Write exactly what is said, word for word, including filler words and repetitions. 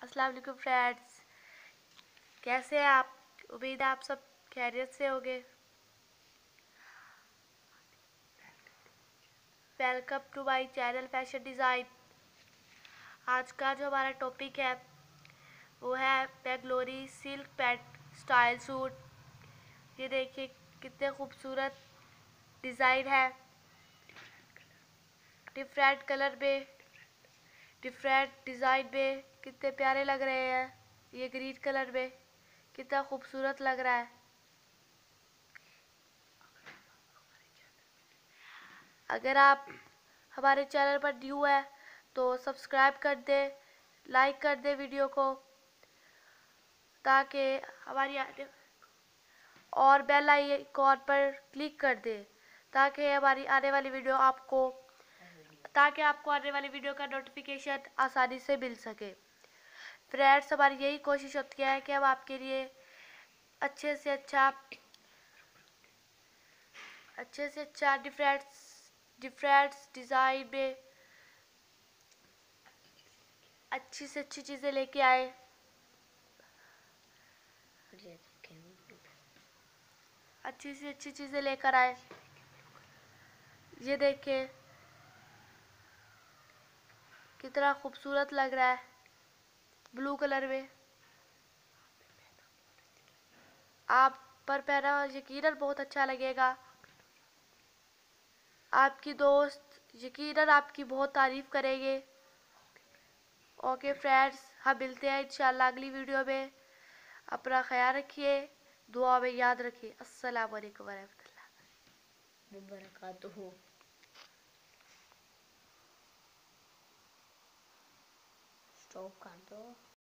अस्सलाम वालेकुम फ्रेंड्स, कैसे हैं आप? उम्मीद है आप सब खैरियत से होंगे। Welcome to my channel fashion design. आज का जो हमारा टॉपिक है वो है Bangalori silk pant style suit. ये देखिए कितने खूबसूरत डिज़ाइन है, डिफरेंट कलर में, डिफरेंट डिज़ाइन में कितने प्यारे लग रहे हैं। ये ग्रीन कलर में कितना खूबसूरत लग रहा है। अगर आप हमारे चैनल पर न्यू है तो सब्सक्राइब कर दें, लाइक कर दें वीडियो को, ताकि हमारी आने और बेल आइकॉन पर क्लिक कर दें ताकि हमारी आने वाली वीडियो आपको ताकि आपको आने वाली वीडियो का नोटिफिकेशन आसानी से मिल सके। फ्रेंड्स, हमारी यही कोशिश होती है कि हम आपके लिए अच्छे से अच्छा अच्छे से अच्छा डिफरेंट डिफरेंट डिज़ाइन में अच्छी से अच्छी चीज़ें लेके आए। अच्छी से अच्छी चीज़ें लेकर आए। ये देखिए कितना खूबसूरत लग रहा है ब्लू कलर में। आप पर पहना यकीनन बहुत अच्छा लगेगा। आपकी दोस्त यकीनन आपकी बहुत तारीफ़ करेंगे। ओके फ्रेंड्स, हम मिलते हैं इंशाल्लाह अगली वीडियो में। अपना ख्याल रखिए, दुआ में याद रखिए। अस्सलाम वालेकुम वरहमतुल्लाह वबरकातुहू। स्टॉप कर दो।